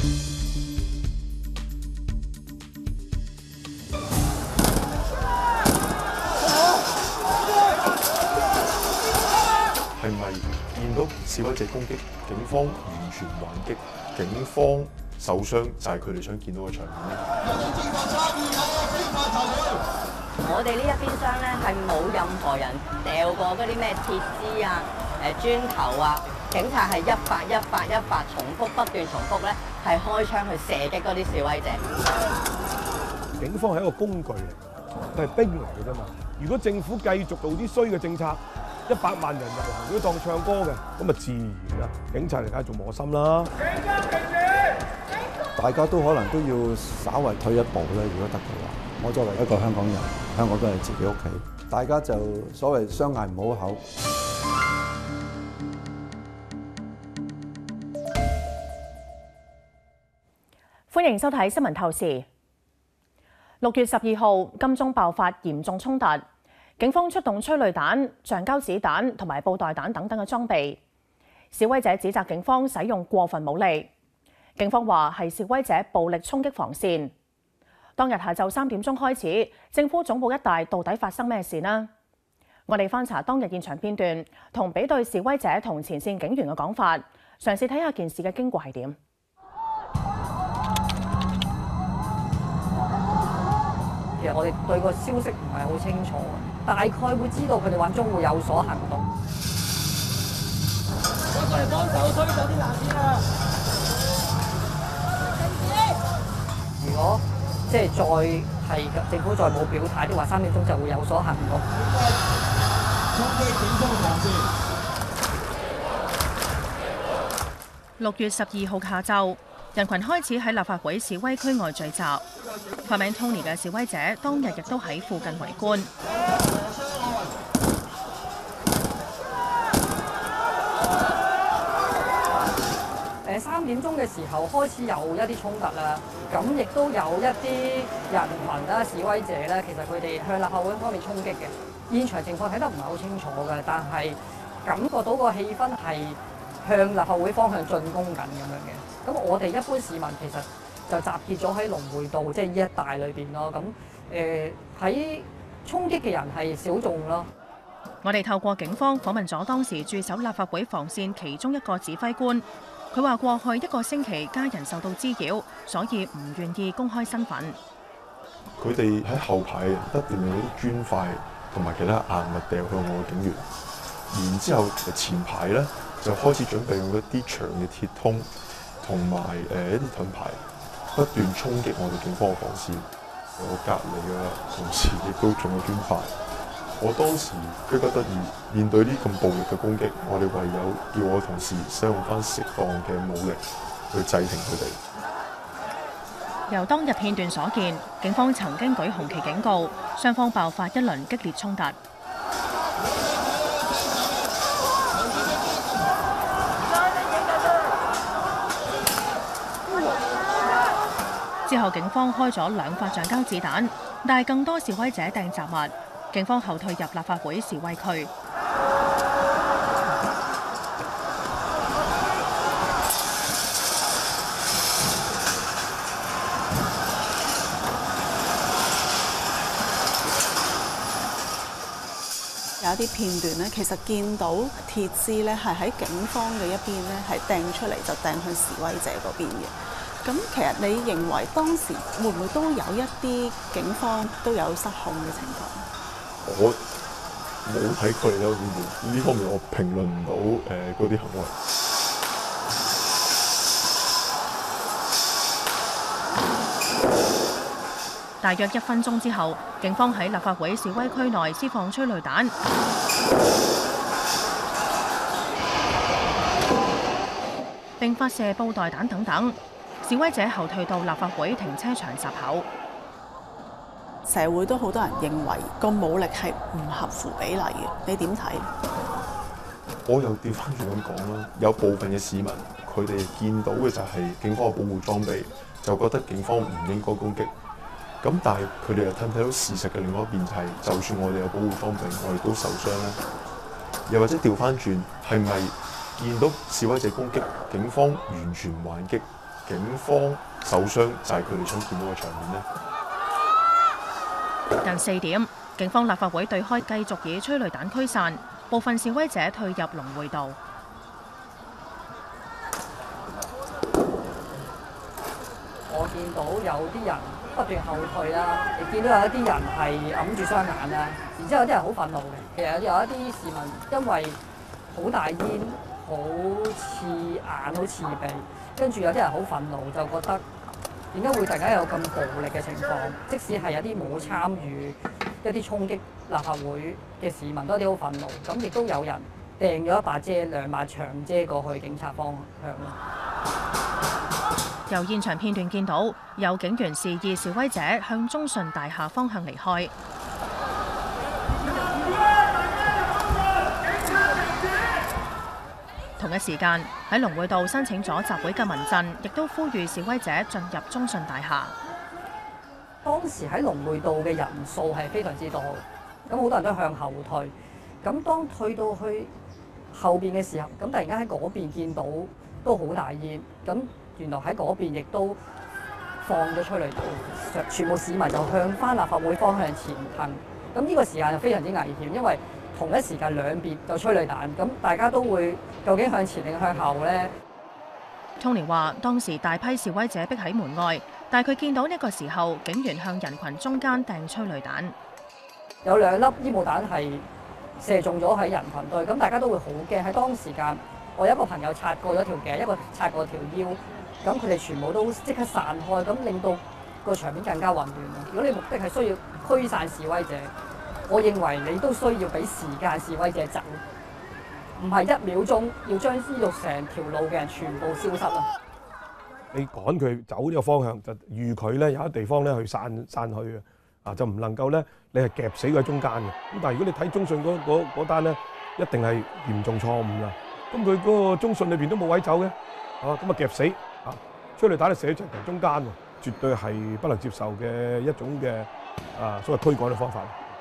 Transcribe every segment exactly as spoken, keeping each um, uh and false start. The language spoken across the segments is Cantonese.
係咪見到示威者攻擊，警方完全還擊，警方受傷就係佢哋想見到嘅場面咧？ 我哋呢一邊廂咧係冇任何人掉過嗰啲咩鐵枝啊、誒磚頭啊，警察係一發一發一發重複不斷重複咧，係開槍去射擊嗰啲示威者。 警方係一個工具嚟，佢係兵嚟嘅啫嘛。如果政府繼續做啲衰嘅政策，一百萬人遊行都當唱歌嘅，咁啊自然啦，警察嚟梗係做磨心啦。 大家都可能都要稍為退一步咧，如果得嘅話。我作為一個香港人，香港都係自己屋企，大家就所謂相嗌唔好口。 歡迎收睇新聞透視。六月十二號，金鐘爆發嚴重衝突，警方出動催淚彈、橡膠子彈同埋布袋彈等等嘅裝備。示威者指責警方使用過分武力，警方話係示威者暴力衝擊防線。當日下晝三點鐘開始，政府總部一帶到底發生咩事呢？我哋翻查當日現場片段，同比對示威者同前線警員嘅講法，嘗試睇下件事嘅經過係點。 其實我哋對個消息唔係好清楚，大概會知道佢哋話將會有所行動。我過嚟幫手推走啲爛片啊！如果即係再係政府再冇表態，啲話三點鐘就會有所行動。 六月十二號下晝，人群開始喺立法會示威區外聚集。化名 Tony 嘅示威者當日亦都喺附近圍觀。 誒三點鐘嘅時候開始有一啲衝突啦，咁亦都有一啲人民啦、示威者咧，其實佢哋向立法會方面衝擊嘅。現場情況睇得唔係好清楚嘅，但係感覺到個氣氛係向立法會方向進攻緊咁樣嘅。咁我哋一般市民其實就集結咗喺龍匯道，即係呢一帶裏邊咯。咁誒喺衝擊嘅人係小眾咯。 我哋透過警方訪問咗當時駐守立法會防線其中一個指揮官。佢話：過去一個星期家人受到滋擾，所以唔願意公開身份。 佢哋喺後排不斷用啲磚塊同埋其他硬物掉向我嘅警員，然之後前排咧就開始準備用一啲長嘅鐵通同埋誒一啲盾牌，不斷衝擊我哋警方嘅防線。我隔離嘅同事亦都中咗磚塊。我當時迫不得已面對呢咁暴力嘅攻擊，我哋唯有叫我同事使用翻適當嘅武力去制停佢哋。 由當日片段所見，警方曾經舉紅旗警告，雙方爆發一輪激烈衝突。之後警方開咗兩發橡膠子彈，但係更多示威者掟雜物。警方後退入立法會示威區。 有一啲片段咧，其實見到鐵枝咧係喺警方嘅一邊咧係掟出嚟，就掟向示威者嗰邊嘅。咁其實你認為當時會唔會都有一啲警方都有失控嘅情況？ 我冇睇佢哋有呢呢方面，我評論唔到誒嗰啲行為。 大約一分鐘之後，警方喺立法會示威區內施放催淚彈，並發射布袋彈等等。示威者後退到立法會停車場閘口。 社會都好多人認為個武力係唔合乎比例嘅，你點睇？ 我又調翻轉咁講啦，有部分嘅市民佢哋見到嘅就係警方嘅保護裝備，就覺得警方唔應該攻擊。咁但係佢哋又睇唔睇到事實嘅另外一邊就係，就算我哋有保護裝備，我哋都受傷咧。又或者調翻轉，係咪見到示威者攻擊，警方完全還擊， 警方受傷就係佢哋想見到嘅場面呢？ 近四點，警方立法會對開繼續以催淚彈驅散，部分示威者退入龍匯道。 我見到有啲人不斷後退啦，你見到有一啲人係揞住雙眼啦，然之後有啲人好憤怒嘅。其實有一啲市民因為好大煙、好刺眼、好刺鼻，跟住有啲人好憤怒，就覺得點解會突然間有咁暴力嘅情況？即使係有啲冇參與一啲衝擊立法會嘅市民，都有啲好憤怒。咁亦都有人掟咗一把遮、兩把長遮過去警察方向咯。 由現場片段見到，有警員示意示威者向中信大廈方向離開。同一時間喺龍匯道申請咗集會嘅民陣，亦都呼籲示威者進入中信大廈。 當時喺龍匯道嘅人數係非常之多，咁好多人都向後退。咁當退到去後邊嘅時候，咁突然間喺嗰邊見到都好大煙，咁原來喺嗰邊亦都放咗催淚彈，全部市民就向翻立法會方向前行。咁呢個時間就非常之危險，因為同一時間兩邊就催淚彈，咁大家都會究竟向前定向後呢？ Tony 話：當時大批示威者逼喺門外，但係佢見到呢個時候，警員向人群中間掟催淚彈， 有兩粒煙霧彈係射中咗喺人群堆，咁大家都會好驚。喺當時間，我有一個朋友擦過咗條頸，一個擦過條腰，咁佢哋全部都即刻散開，咁令到個場面更加混亂。如果你目的係需要驅散示威者，我認為你都需要俾時間示威者走，唔係一秒鐘要將呢度成條路嘅人全部消失啦。 你趕佢走呢個方向，就預佢咧有一地方咧去散散去嘅，啊就唔能夠咧你係夾死佢喺中間嘅。咁但係如果你睇中信嗰嗰嗰單咧，一定係嚴重錯誤啦。咁佢嗰個中信裏邊都冇位走嘅，啊咁啊夾死啊，催淚彈咧射喺人群中間喎，絕對係不能接受嘅一種嘅啊所謂驅趕嘅方法。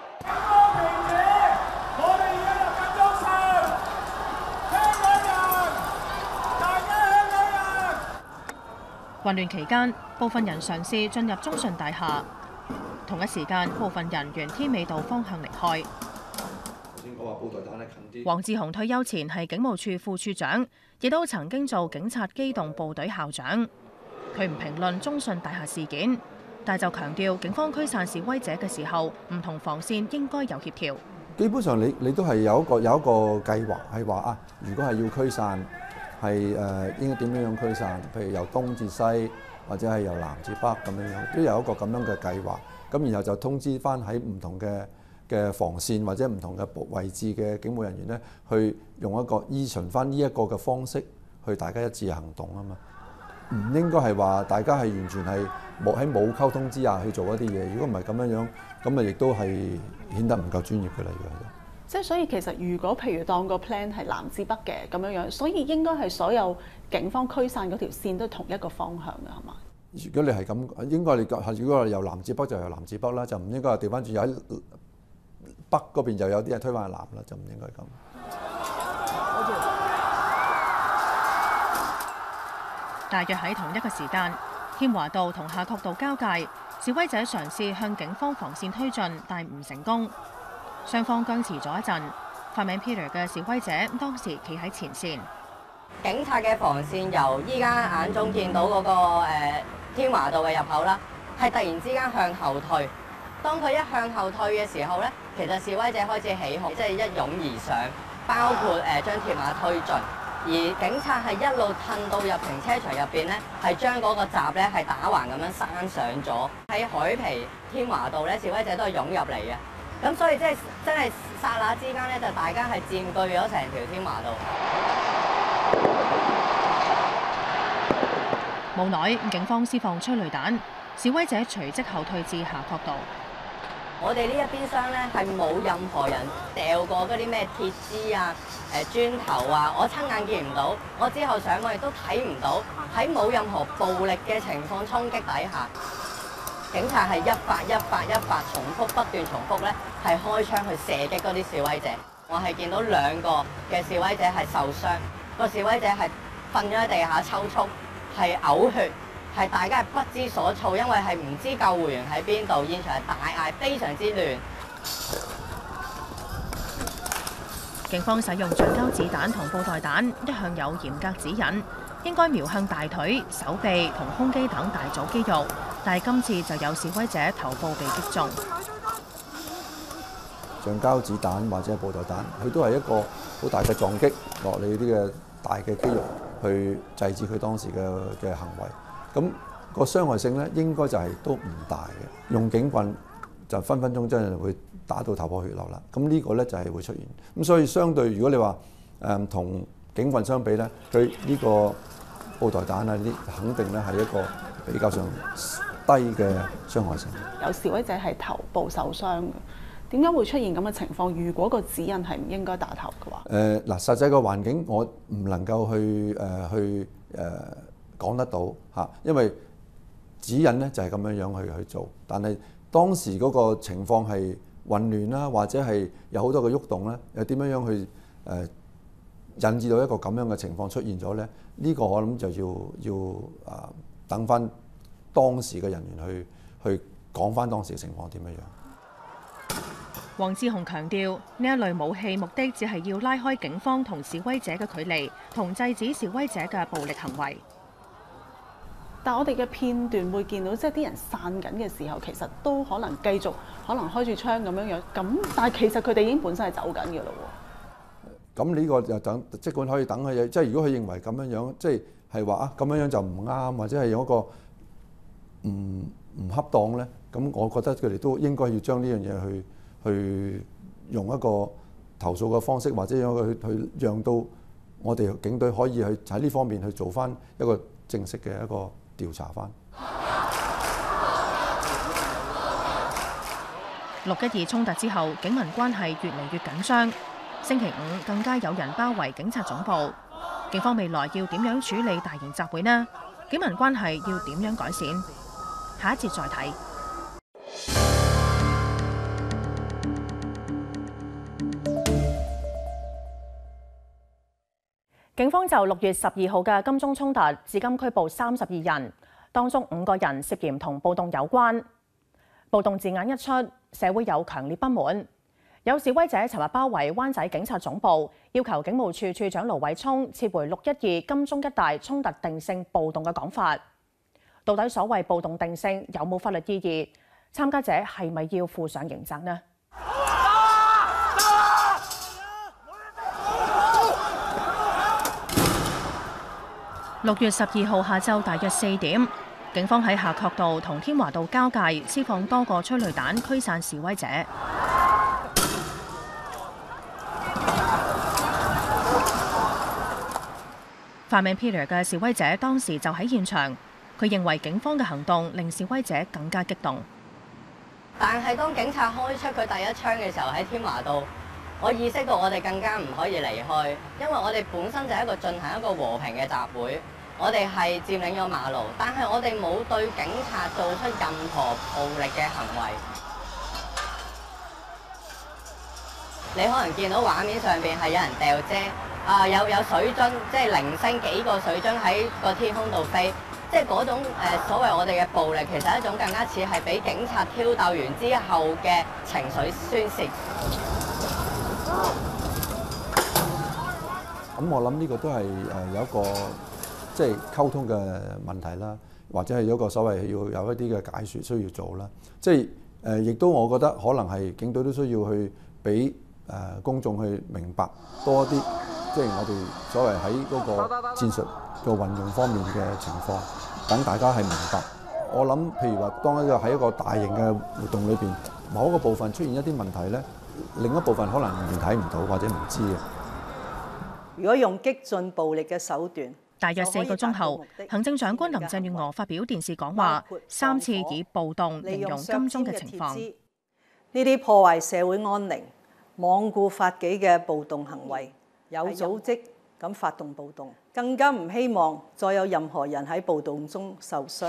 混亂期間，部分人嘗試進入中信大廈。同一時間，部分人沿添美道方向離開。黃志雄退休前係警務處副處長，亦都曾經做警察機動部隊校長。佢唔評論中信大廈事件，但就強調警方驅散示威者嘅時候，唔同防線應該有協調。 基本上你你都係有一個有一個計劃係話啊，如果係要驅散。係誒應該點樣樣驅散？譬如由東至西，或者係由南至北咁樣樣，都有一個咁樣嘅計劃。咁然後就通知翻喺唔同嘅嘅防線或者唔同嘅位置嘅警務人員咧，去用一個依循翻呢一個嘅方式去大家一致行動啊嘛。唔應該係話大家係完全係冇喺冇溝通之下去做一啲嘢。如果唔係咁樣樣，咁啊亦都係顯得唔夠專業嘅啦。如果係。 即係所以其實如果譬如當個 plan 係南至北嘅咁樣樣，所以應該係所有警方驅散嗰條線都同一個方向嘅係嘛？ 如果你係咁，應該你係如果係由南至北就由南至北啦，就唔應該係調翻轉喺北嗰邊就有啲人推翻去南啦，就唔應該咁。 大約喺同一個時間，添華道同夏慤道交界，示威者嘗試向警方防線推進，但唔成功。 雙方僵持咗一陣，化名 Peter 嘅示威者當時企喺前線。 警察嘅防線由依家眼中見到嗰、那個誒、呃、添華道嘅入口啦，係突然之間向後退。當佢一向後退嘅時候咧，其實示威者開始起哄，即係一擁而上，包括誒、呃、將鐵馬推進。而警察係一路褪到入停車場入邊咧，係將嗰個閘咧係打橫咁樣閂上咗。喺海皮添華道咧，示威者都係湧入嚟嘅。 咁所以即係真係剎那之間咧，就大家係佔據咗成條添華道。 無奈警方施放催淚彈，示威者隨即後退至夏慤道。 我哋呢一邊廂咧係冇任何人掉過嗰啲咩鐵枝啊、誒磚頭啊，我親眼見唔到。我之後上網亦都睇唔到，喺冇任何暴力嘅情況衝擊底下。 警察係一發一發一發重複不斷重複咧，係開槍去射擊嗰啲示威者。我係見到兩個嘅示威者係受傷，個示威者係瞓咗喺地下抽搐， 係嘔血，係大家係不知所措，因為係唔知救護員喺邊度，現場係大嗌，非常之亂。 警方使用橡膠子彈同布袋彈一向有嚴格指引，應該瞄向大腿、手臂同胸肌等大組肌肉，但係今次就有示威者頭部被擊中。 橡膠子彈或者係布袋彈，佢都係一個好大嘅撞擊落你啲嘅大嘅肌肉，去制止佢當時嘅嘅行為。咁、那個傷害性咧，應該就係都唔大嘅。用警棍就分分鐘真係會打到頭破血流啦。咁呢個咧就係會出現。咁所以相對，如果你話誒同警棍相比咧，佢呢個布袋彈啊，呢啲肯定咧係一個比較上低嘅傷害性。 有示威者係頭部受傷嘅，點解會出現咁嘅情況？如果個指引係唔應該打頭嘅話， 誒嗱、呃，實際個環境我唔能夠去誒、呃、去誒講、呃、得到嚇，因為指引咧就係咁樣樣去去做，但係當時嗰個情況係混亂啦，或者係有好多嘅喐動咧，又點樣樣去誒、呃、引致到一個咁樣嘅情況出現咗咧？呢、這個我諗就要要啊、呃、等翻當時嘅人員去去講翻當時嘅情況點樣樣。 黃志雄強調，呢一類武器目的只係要拉開警方同示威者嘅距離，同制止示威者嘅暴力行為。 但我哋嘅片段會見到，即係啲人散緊嘅時候，其實都可能繼續可能開住槍咁樣樣。咁但係其實佢哋已經本身係走緊嘅咯喎。 咁呢個就等，即管可以等佢。即係如果佢認為咁樣樣，即係係話啊咁樣樣就唔啱，或者係有一個唔唔恰當咧。咁我覺得佢哋都應該要將呢樣嘢去去用一個投訴嘅方式，或者用去去讓到我哋警隊可以去喺呢方面去做翻一個正式嘅一個調查翻。 六一二衝突之後，警民關係越嚟越緊張。星期五更加有人包圍警察總部。警方未來要點樣處理大型集會呢？警民關係要點樣改善？下一節再睇。警方就六月十二號嘅金鐘衝突，至今拘捕三十二人，當中五個人涉嫌同暴動有關。暴動字眼一出，社會有強烈不滿。有示威者尋日包圍灣仔警察總部，要求警務處處長盧偉聰撤回六一二金鐘一帶衝突定性暴動嘅講法。到底所謂暴動定性有冇法律意義？參加者係咪要負上刑責呢？六月十二號下晝大約四點，警方喺夏慤道同天華道交界施放多個催淚彈驅散示威者。化名 Peter 嘅示威者當時就喺現場，佢認為警方嘅行動令示威者更加激動。 但係當警察開出佢第一槍嘅時候，喺天華道，我意識到我哋更加唔可以離開，因為我哋本身就係一個進行一個和平嘅集會，我哋係佔領咗馬路，但係我哋冇對警察做出任何暴力嘅行為。你可能見到畫面上邊係有人掉遮，啊、呃、有有水樽，即係零星幾個水樽喺個天空度飛，即係嗰種誒、呃、所謂我哋嘅暴力，其實係一種更加似係俾警察挑逗完之後嘅情緒宣泄。 咁我諗呢個都係誒有一個即係溝通嘅問題啦，或者係有一個所謂要有一啲嘅解説需要做啦。即係誒，亦都我覺得可能係警隊都需要去俾誒公眾去明白多啲，即係我哋所謂喺嗰個戰術嘅運用方面嘅情況，等大家係明白。我諗譬如話，當一個喺一個大型嘅活動裏邊，某一個部分出現一啲問題咧，另一部分可能完全睇唔到或者唔知嘅。 如果用激進暴力嘅手段， 大約四個鐘後，行政長官林鄭月娥發表電視講話，三次以暴動形容金鐘嘅情況。 呢啲破壞社會安寧、罔顧法紀嘅暴動行為，有組織咁發動暴動，更加唔希望再有任何人喺暴動中受傷。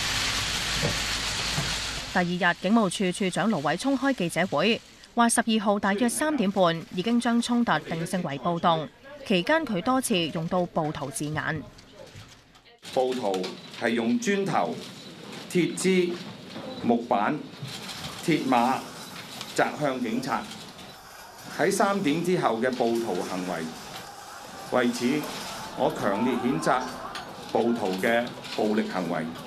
第二日，警務處處長盧偉聰開記者會，話十二號大約三點半已經將衝突定性為暴動。期間佢多次用到暴徒字眼。 暴徒係用磚頭、鐵枝、木板、鐵馬擲向警察。喺三點之後嘅暴徒行為，為此我強烈譴責暴徒嘅暴力行為。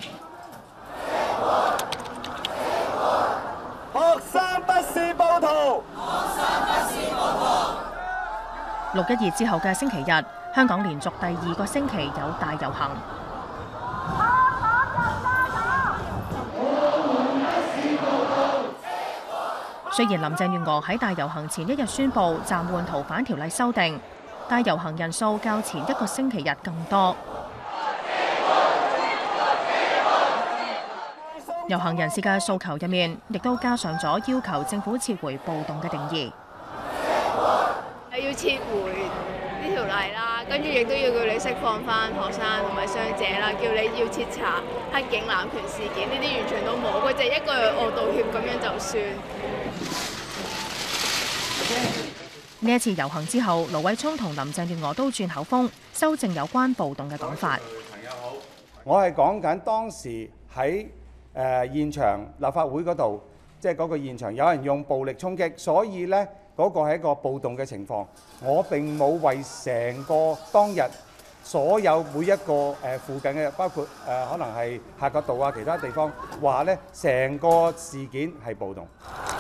學生不是暴徒，學生不是暴徒。 六一二之後嘅星期日，香港連續第二個星期有大遊行。雖然林鄭月娥喺大遊行前一日宣布暫緩逃犯條例修訂，但遊行人數較前一個星期日更多。遊行人士嘅訴求入面，亦都加上咗要求政府撤回暴動嘅定義。 要撤回呢條例啦，跟住亦都要叫你釋放翻學生同埋傷者啦，叫你要徹查黑警濫權事件，呢啲完全都冇，佢就一句我道歉咁樣就算。呢一次遊行之後，盧偉聰同林鄭月娥都轉口風，修正有關暴動嘅講法。 朋友好，我係講緊當時喺誒現場立法會嗰度，即係嗰個現場有人用暴力衝擊，所以呢嗰個係一個暴動嘅情況。我並冇為成個當日所有每一個誒附近嘅，包括誒可能係夏慤道啊其他地方，話呢成個事件係暴動。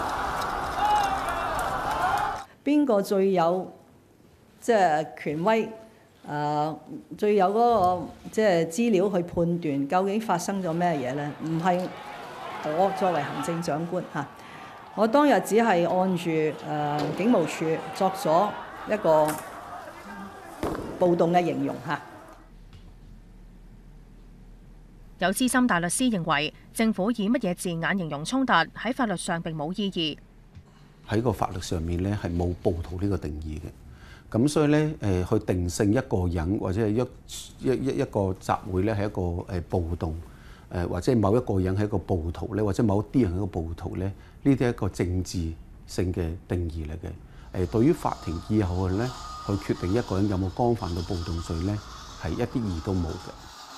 邊個最有即係權威？誒、呃、最有嗰、那個即係資料去判斷究竟發生咗咩嘢咧？唔係我作為行政長官嚇、啊，我當日只係按住誒、呃、警務處作咗一個暴動嘅形容嚇。啊、 有資深大律師認為，政府以乜嘢字眼形容衝突喺法律上並冇意義。 喺個法律上面咧係冇暴徒呢個定義嘅，咁所以咧誒去定性一個人或者係一一一一個集會咧係一個誒暴動，誒或者某一個人係一個暴徒咧，或者某啲人係一個暴徒咧，呢啲係一個政治性嘅定義嚟嘅。誒對於法庭以後咧去決定一個人有冇干犯到暴動罪咧，係一啲意義都冇嘅。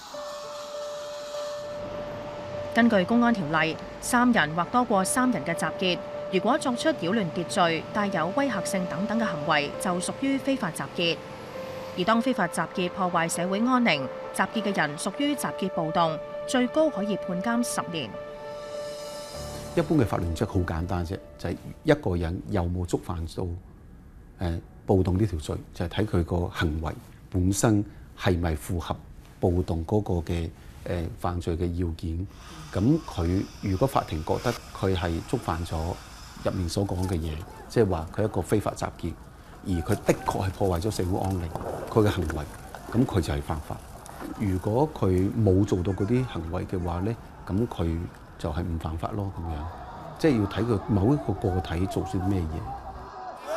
根據公安條例，三人或多過三人嘅集結，如果作出擾亂秩序、帶有威嚇性等等嘅行為，就屬於非法集結。而當非法集結破壞社會安寧，集結嘅人屬於集結暴動，最高可以判監十年。 一般嘅法律原則好簡單啫，就係、是、一個人有冇觸犯到誒暴動呢條罪，就係睇佢個行為本身係咪符合暴動嗰個嘅誒犯罪嘅要件。咁佢如果法庭覺得佢係觸犯咗入面所講嘅嘢，即係話佢一個非法集結，而佢的確係破壞咗社會安寧，佢嘅行為，咁佢就係犯法。如果佢冇做到嗰啲行為嘅話咧，咁佢就係唔犯法咯。咁樣，即係要睇佢某一個個體做咗咩嘢。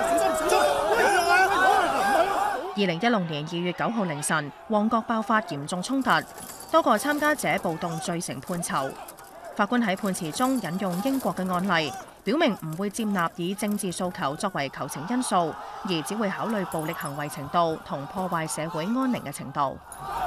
二零一六年二月九號凌晨，旺角爆發嚴重衝突，多個參加者暴動罪成判囚。法官喺判詞中引用英國嘅案例，表明唔會接納以政治訴求作為求情因素，而只會考慮暴力行為程度同破壞社會安寧嘅程度。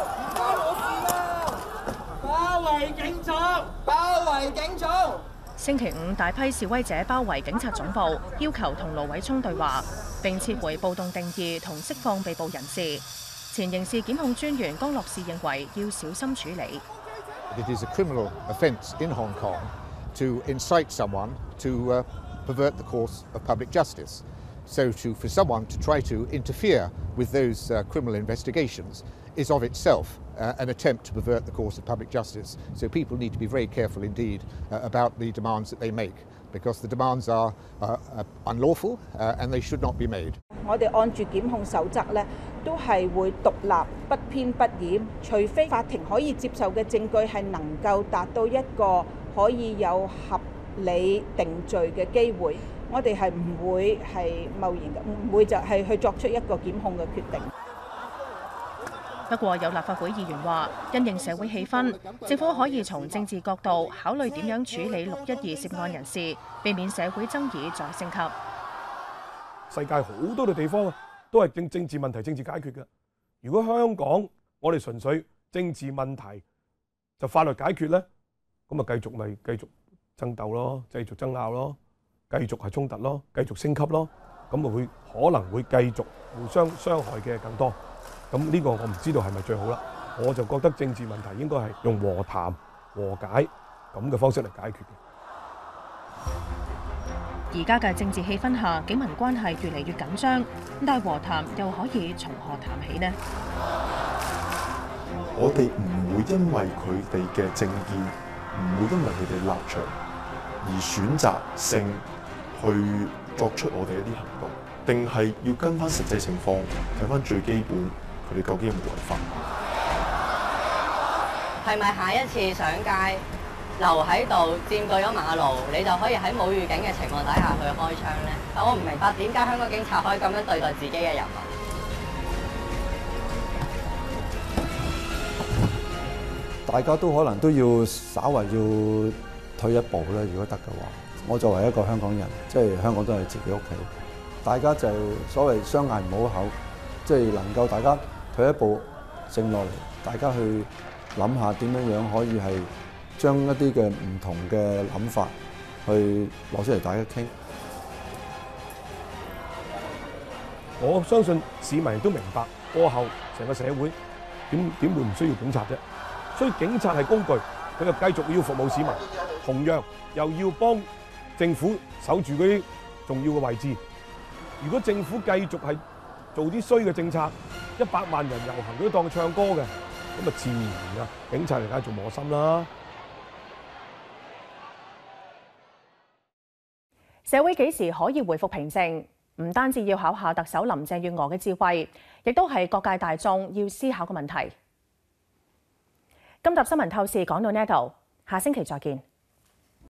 包圍警總！包圍警總！ 星期五，大批示威者包圍警察總部，要求同盧偉聰對話，並撤回暴動定義同釋放被捕人士。前刑事檢控專員江樂士認為要小心處理。 It is a criminal offence in Hong Kong to incite someone to uh, pervert the course of public justice. So to, for someone to try to interfere with those uh, criminal investigations is of itself uh, an attempt to pervert the course of public justice. So people need to be very careful indeed uh, about the demands that they make, because the demands are uh, uh, unlawful uh, and they should not be made. 我哋按住檢控守則咧，都係會獨立、不偏不倚，除非法庭可以接受嘅證據係能夠達到一個可以有合理定罪嘅機會，我哋係唔會係貿然嘅，唔會就係去作出一個檢控嘅決定。 不過有立法會議員話，因應社會氣氛，政府可以從政治角度考慮點樣處理六一二涉案人士，避免社會爭議再升級。 世界好多嘅地方啊，都係政政治問題政治解決嘅。如果香港我哋純粹政治問題就法律解決咧，咁啊繼續咪繼續爭鬥咯，繼續爭拗咯，繼續係衝突咯，繼續升級咯，咁啊會可能會繼續互相傷害嘅更多。咁呢個我唔知道係咪最好啦。我就覺得政治問題應該係用和談和解咁嘅方式嚟解決嘅。 而家嘅政治氣氛下，警民關係越嚟越緊張，但係和談又可以從何談起呢？ 我哋唔會因為佢哋嘅政見，唔會因為佢哋立場而選擇性去作出我哋一啲行動，定係要跟翻實際情況，睇翻最基本，佢哋究竟有冇違法？ 係咪下一次上街留喺度佔據咗馬路，你就可以喺冇預警嘅情況底下去開槍呢？但我唔明白點解香港警察可以咁樣對待自己嘅人民。 大家都可能都要稍為要退一步啦，如果得嘅話。我作為一個香港人，即係香港都係自己屋企，大家就所謂雙眼唔好口，即係能夠大家退一步靜落嚟，大家去諗下點樣樣可以係將一啲嘅唔同嘅諗法去攞出嚟大家傾。 我相信市民都明白過後成個社會點點會唔需要警察啫？所以警察係工具，佢就繼續要服務市民，同樣又要幫政府守住嗰啲重要嘅位置。如果政府繼續係做啲衰嘅政策，一百萬人遊行都當唱歌嘅，咁啊自然啊，警察嚟梗係做磨心啦。 社會幾時可以回復平靜？唔單止要考下特首林鄭月娥嘅智慧，亦都係各界大眾要思考嘅問題。今集新聞透視講到呢度，下星期再見。